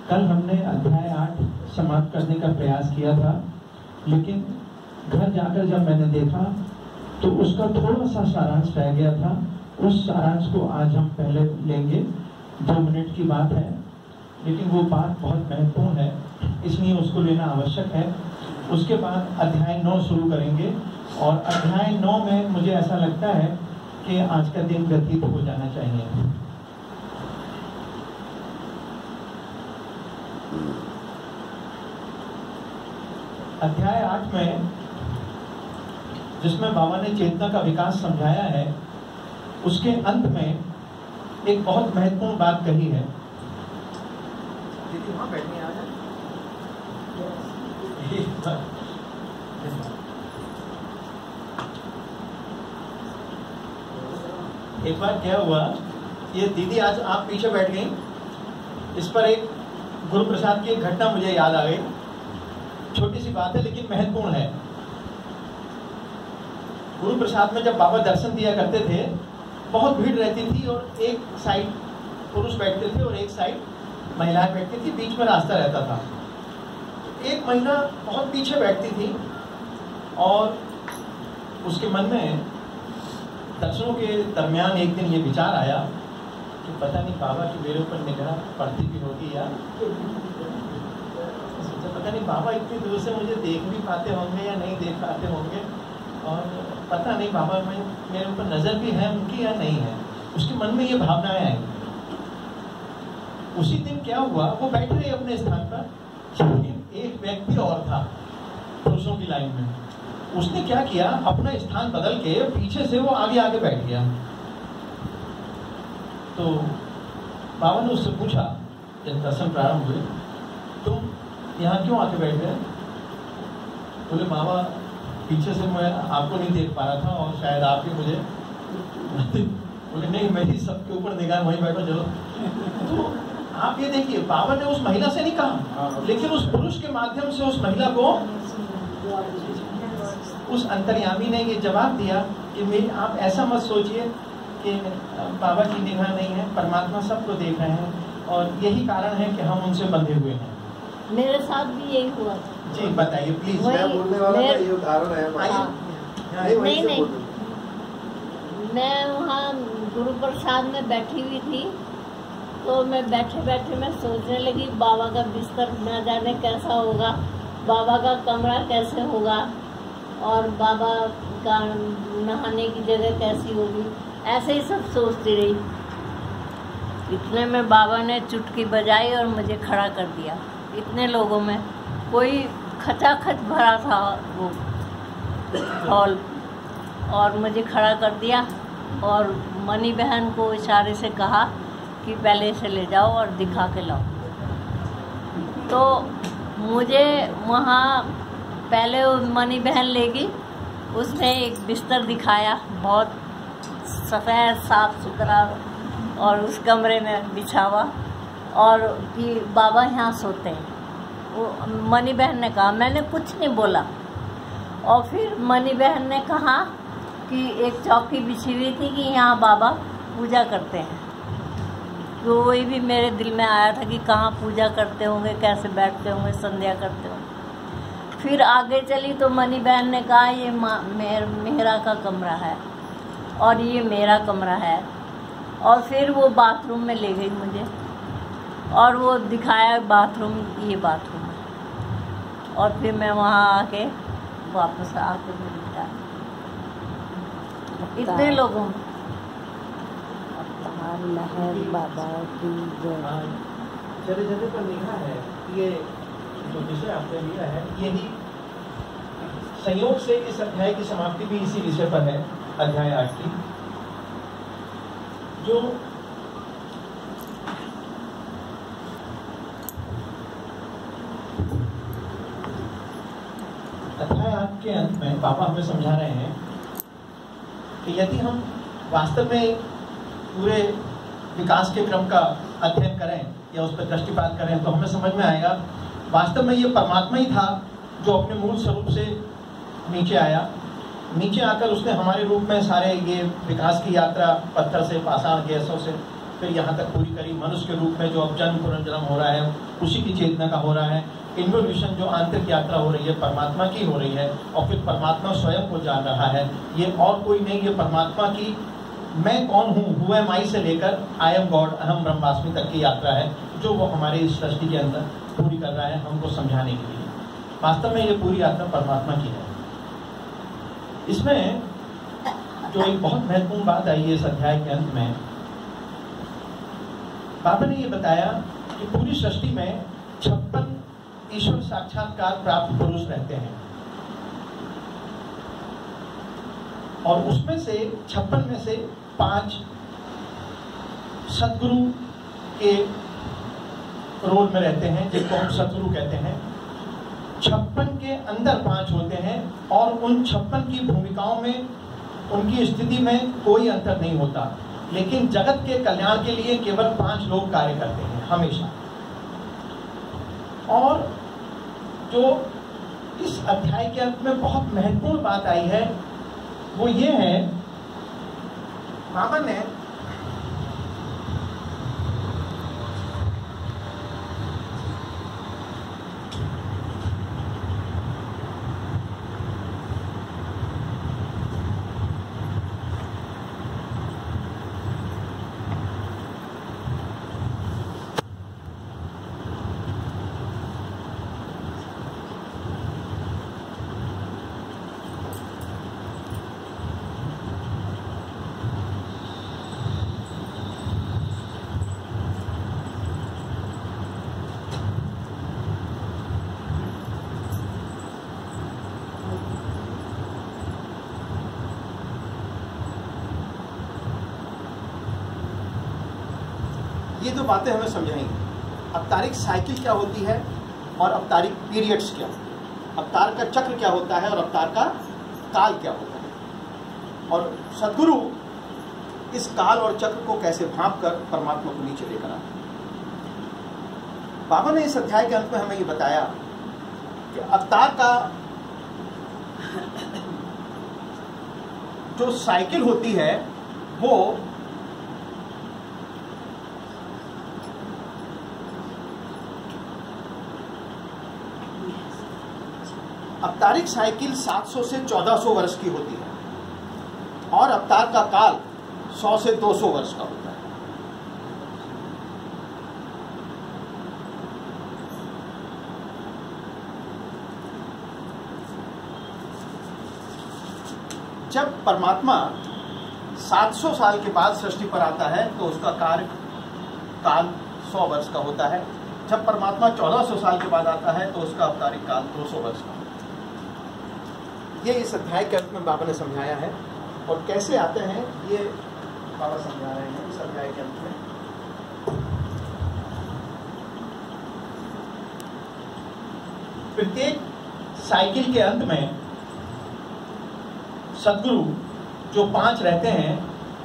कल हमने अध्याय 8 समाप्त करने का प्रयास किया था, लेकिन घर जाकर जब मैंने देखा तो उसका थोड़ा सा सारांश रह गया था। उस सारांश को आज हम पहले लेंगे, 2 मिनट की बात है, लेकिन वो बात बहुत महत्वपूर्ण है, इसलिए उसको लेना आवश्यक है। उसके बाद अध्याय 9 शुरू करेंगे और अध्याय 9 में मुझे ऐसा लगता है कि आज का दिन व्यतीत हो जाना चाहिए। अध्याय 8 में जिसमें बाबा ने चेतना का विकास समझाया है, उसके अंत में एक बहुत महत्वपूर्ण बात कही है। दीदी वहां बैठने आ जाए। एक बार क्या हुआ, ये दीदी आज आप पीछे बैठ गई, इस पर एक गुरु प्रसाद की एक घटना मुझे याद आ गई। छोटी सी बात है लेकिन महत्वपूर्ण है। गुरु प्रसाद में जब बाबा दर्शन दिया करते थे, बहुत भीड़ रहती थी और एक साइड पुरुष बैठते थे और एक साइड महिलाएं बैठती थी, बीच में रास्ता रहता था। एक महिला बहुत पीछे बैठती थी और उसके मन में दर्शनों के दरमियान एक दिन ये विचार आया कि पता नहीं बाबा की मेरे ऊपर निगाह पड़ती भी होगी या पता नहीं बाबा इतनी दूर से मुझे देख भी पाते होंगे या नहीं देख पाते होंगे, और पता नहीं बाबा में मेरे ऊपर नजर भी है उनकी या नहीं है। उसके मन में ये भावनाएं आई। उसी दिन क्या हुआ, वो बैठ रहे अपने स्थान पर, एक व्यक्ति और था पुरुषों की लाइन में। उसने क्या किया, अपना स्थान बदल के पीछे से वो आगे आगे बैठ गया। तो बाबा ने उससे पूछा जब दर्शन प्रारंभ हुए, तुम यहाँ क्यों आके बैठ गए? बोले बाबा पीछे से मैं आपको नहीं देख पा रहा था और शायद आप ही मुझे बोले नहीं, मैं ही सबके ऊपर निगाह वहीं बैठो चलो। तो आप ये देखिए, बाबा ने उस महिला से नहीं कहा, लेकिन उस पुरुष के माध्यम से उस महिला को, उस अंतर्यामी ने ये जवाब दिया कि आप ऐसा मत सोचिए कि बाबा की निगाह नहीं है, परमात्मा सबको देख रहे हैं और यही कारण है कि हम उनसे बंधे हुए हैं। मेरे साथ भी यही हुआ था। जी बताइए प्लीज। मैं बोलने वाला था, ये उदाहरण है। नहीं, मैं वहाँ गुरु प्रसाद में बैठी हुई थी, तो मैं बैठे बैठे मैं सोचने लगी बाबा का बिस्तर न जाने कैसा होगा, बाबा का कमरा कैसे होगा और बाबा का नहाने की जगह कैसी होगी, ऐसे ही सब सोचती रही। इतने में बाबा ने चुटकी बजाई और मुझे खड़ा कर दिया। इतने लोगों में कोई खचाखच भरा था वो हॉल, और मुझे खड़ा कर दिया और मनी बहन को इशारे से कहा कि पहले से ले जाओ और दिखा के लाओ। तो मुझे वहाँ पहले वो मनी बहन लेगी, उसने एक बिस्तर दिखाया बहुत सफ़ेद साफ सुथरा और उस कमरे में बिछा हुआ, और कि बाबा यहाँ सोते हैं। वो मनी बहन ने कहा, मैंने कुछ नहीं बोला। और फिर मनी बहन ने कहा कि एक चौकी बिछी हुई थी कि यहाँ बाबा पूजा करते हैं। तो वही भी मेरे दिल में आया था कि कहाँ पूजा करते होंगे, कैसे बैठते होंगे, संध्या करते होंगे। फिर आगे चली तो मनी बहन ने कहा ये मेहरा का कमरा है और ये मेरा कमरा है। और फिर वो बाथरूम में ले गई मुझे और वो दिखाया बाथरूम, ये बाथरूम है। और फिर मैं वहाँ आके वापस आके मिलता इतने लोगों में। लहर बाबा की जगह जगह पर लिखा है, ये जो विषय आपने लिया है यही संयोग से इस अध्याय की समाप्ति भी इसी विषय पर है, अध्याय 8 की। जो अध्याय 8 के अंत में पापा हमें समझा रहे हैं कि यदि हम वास्तव में पूरे विकास के क्रम का अध्ययन करें या उस पर दृष्टिपात करें तो हमें समझ में आएगा वास्तव में ये परमात्मा ही था जो अपने मूल स्वरूप से नीचे आया। नीचे आकर उसने हमारे रूप में सारे ये विकास की यात्रा पत्थर से, पाषाण, गैसों से, फिर यहाँ तक पूरी करी। मनुष्य के रूप में जो अब जन्म पुनर्जन्म हो रहा है उसी की चेतना का हो रहा है। इन्वोल्यूशन जो आंतरिक यात्रा हो रही है परमात्मा की हो रही है, और फिर परमात्मा स्वयं को जान रहा है। ये और कोई नहीं, ये परमात्मा की मैं कौन हूँ, हु एम आई से लेकर आई एम गॉड, अहम ब्रह्मास्मि तक की यात्रा है, जो वो हमारे इस सृष्टि के अंदर पूरी कर रहा है हमको समझाने के लिए। वास्तव में ये पूरी यात्रा परमात्मा की है। इसमें जो एक बहुत महत्वपूर्ण बात आई है इस अध्याय के अंत में, बाबा ने ये बताया कि पूरी सृष्टि में 56 ईश्वर साक्षात्कार प्राप्त पुरुष रहते हैं, और उसमें से 56 में से 5 सदगुरु के रोल में रहते हैं, जिनको हम सदगुरु कहते हैं। 56 के अंदर 5 होते हैं, और उन 56 की भूमिकाओं में उनकी स्थिति में कोई अंतर नहीं होता, लेकिन जगत के कल्याण के लिए केवल 5 लोग कार्य करते हैं हमेशा। और जो इस अध्याय के अंत में बहुत महत्वपूर्ण बात आई है वो ये है, बाबा ने ये दो बातें हमें समझाएंगी। अवतारिक साइकिल क्या होती है और अवतारिक पीरियड्स क्या होती है, अवतार का चक्र क्या होता है और अवतार का काल क्या होता है, और सद्गुरु इस काल और चक्र को कैसे भांप कर परमात्मा को नीचे लेकर आते हैं। बाबा ने इस अध्याय के अंत में हमें ये बताया कि अवतार का जो साइकिल होती है वो अवतारिक साइकिल 700 से 1400 वर्ष की होती है, और अवतार का काल 100 से 200 वर्ष का होता है। जब परमात्मा 700 साल के बाद सृष्टि पर आता है तो उसका कार्य काल 100 वर्ष का होता है। जब परमात्मा 1400 साल के बाद आता है तो उसका अवतारिक काल 200 वर्ष का होता है। ये इस अध्याय के अंत में बाबा ने समझाया है, और कैसे आते हैं ये बाबा समझा रहे हैं इस अध्याय के अंत में। प्रत्येक साइकिल के अंत में सद्गुरु जो 5 रहते हैं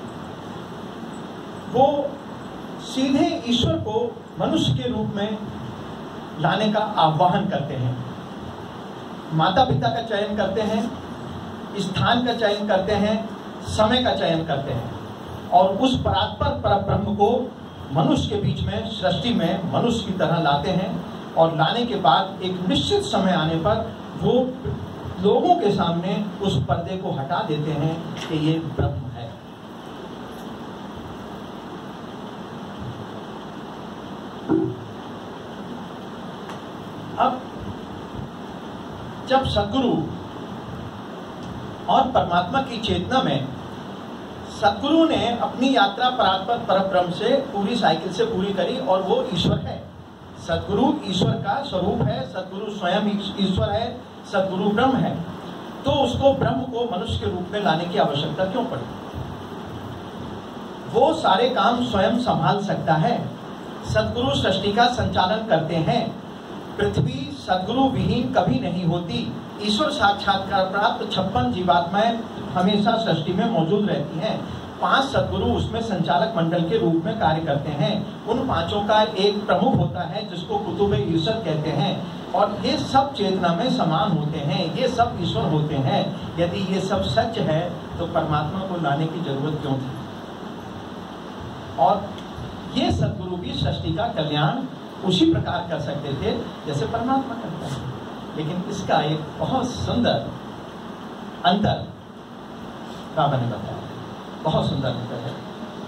वो सीधे ईश्वर को मनुष्य के रूप में लाने का आह्वान करते हैं। माता पिता का चयन करते हैं, स्थान का चयन करते हैं, समय का चयन करते हैं, और उस परात्पर परब्रह्म को मनुष्य के बीच में सृष्टि में मनुष्य की तरह लाते हैं। और लाने के बाद एक निश्चित समय आने पर वो लोगों के सामने उस पर्दे को हटा देते हैं कि ये ब्रह्म है। अब जब सद्गुरु और परमात्मा की चेतना में सद्गुरु ने अपनी यात्रा परात्पर परब्रह्म से पूरी साइकिल से पूरी करी, और वो ईश्वर है। सद्गुरु ईश्वर का स्वरूप है, सद्गुरु स्वयं ईश्वर है, सद्गुरु ब्रह्म है। तो उसको ब्रह्म को मनुष्य के रूप में लाने की आवश्यकता क्यों पड़ी? वो सारे काम स्वयं संभाल सकता है। सद्गुरु सृष्टि का संचालन करते हैं। पृथ्वी सद्गुरु विहीन कभी नहीं होती। ईश्वर साक्षात्कार प्राप्त 56 जीवात्माएं हमेशा सृष्टि में मौजूद रहती हैं। 5 सद्गुरु उसमें संचालक मंडल के रूप में कार्य करते हैं। उन 5 का एक प्रमुख होता है जिसको कुतुब ईर्षद कहते हैं, और ये सब चेतना में समान होते हैं, ये सब ईश्वर होते हैं। यदि ये सब सच है तो परमात्मा को लाने की जरूरत क्यों थी? और ये सद्गुरु भी सृष्टि का कल्याण उसी प्रकार कर सकते थे जैसे परमात्मा करता है, लेकिन इसका एक बहुत सुंदर अंतर बाबा ने बताया, बहुत सुंदर अंतर है।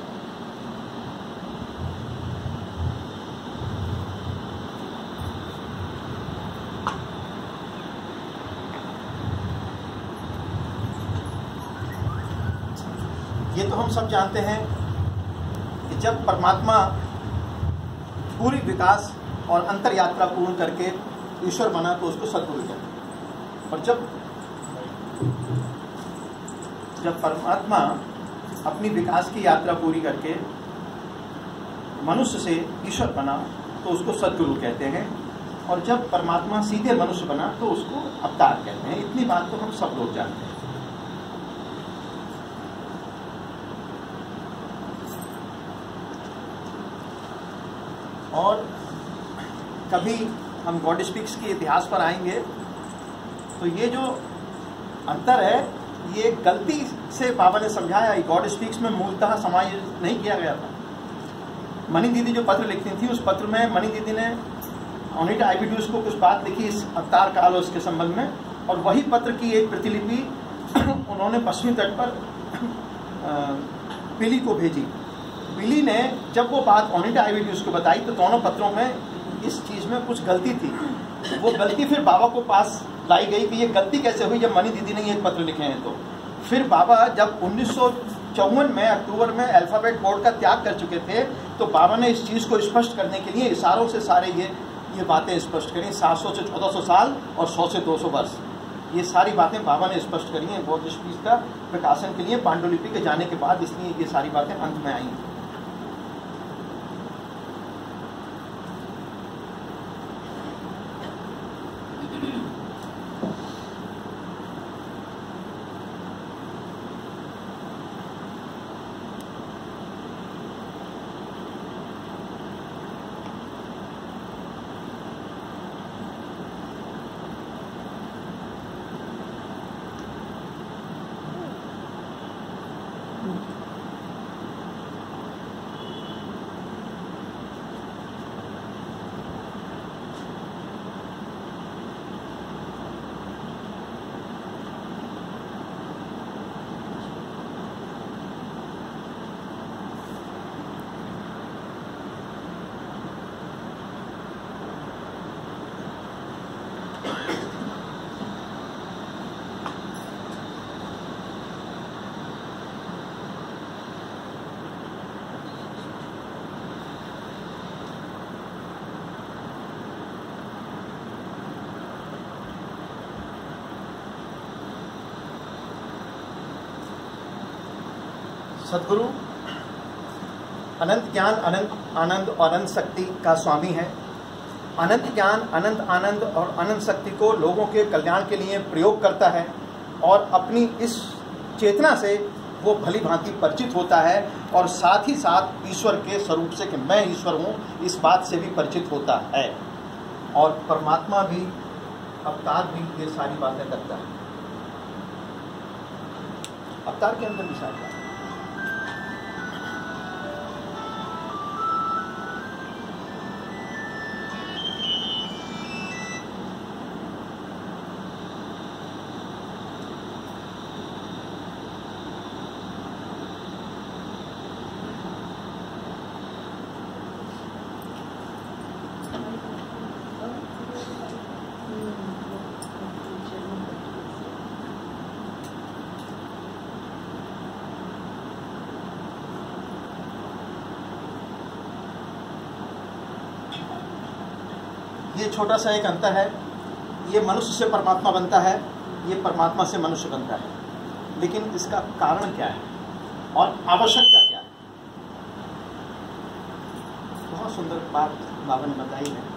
ये तो हम सब जानते हैं कि जब परमात्मा पूरी विकास और अंतर यात्रा पूर्ण करके ईश्वर बना तो उसको सद्गुरु कहते हैं। और जब परमात्मा अपनी विकास की यात्रा पूरी करके मनुष्य से ईश्वर बना तो उसको सद्गुरु कहते हैं। और जब परमात्मा सीधे मनुष्य बना तो उसको अवतार कहते हैं। इतनी बात तो हम सब लोग जानते हैं। और कभी हम गॉड स्पीक्स के इतिहास पर आएंगे तो ये जो अंतर है ये गलती से बाबा ने समझाया। गॉड स्पीक्स में मूलतः समायोजित नहीं किया गया था। मनी दीदी जो पत्र लिखती थी उस पत्र में मनी दीदी ने ओनिटा आइविड्यूस को कुछ बात लिखी इस अवतार काल और इसके संबंध में, और वही पत्र की एक प्रतिलिपि उन्होंने पश्चिमी तट पर बिली को भेजी। बिली ने जब वो बात ओनिटा आइविड्यूस को बताई तो दोनों पत्रों में इस चीज में कुछ गलती थी। वो गलती फिर बाबा को पास लाई गई कि ये गलती कैसे हुई जब मनी दीदी ने ये पत्र लिखे हैं। तो फिर बाबा जब 1954 में अक्टूबर में अल्फाबेट बोर्ड का त्याग कर चुके थे तो बाबा ने इस चीज को स्पष्ट करने के लिए इशारों से सारे ये बातें स्पष्ट करी। 700 से 1400 साल और 100 से 200 वर्ष, ये सारी बातें बाबा ने स्पष्ट करी हैं गॉड स्पीक्स का प्रकाशन के लिए पांडुलिपि के जाने के बाद, इसलिए ये सारी बातें अंत में आई हैं। सद्गुरु अनंत ज्ञान, अनंत आनंद और अनंत शक्ति का स्वामी है। अनंत ज्ञान, अनंत आनंद और अनंत शक्ति को लोगों के कल्याण के लिए प्रयोग करता है और अपनी इस चेतना से वो भली भांति परिचित होता है और साथ ही साथ ईश्वर के स्वरूप से कि मैं ईश्वर हूँ इस बात से भी परिचित होता है। और परमात्मा भी, अवतार भी ये सारी बातें करता है। अवतार के अंदर भी सारी बातें। ये छोटा सा एक अंतर है। ये मनुष्य से परमात्मा बनता है, ये परमात्मा से मनुष्य बनता है। लेकिन इसका कारण क्या है और आवश्यकता क्या है? बहुत सुंदर बात बाबा ने बताई है।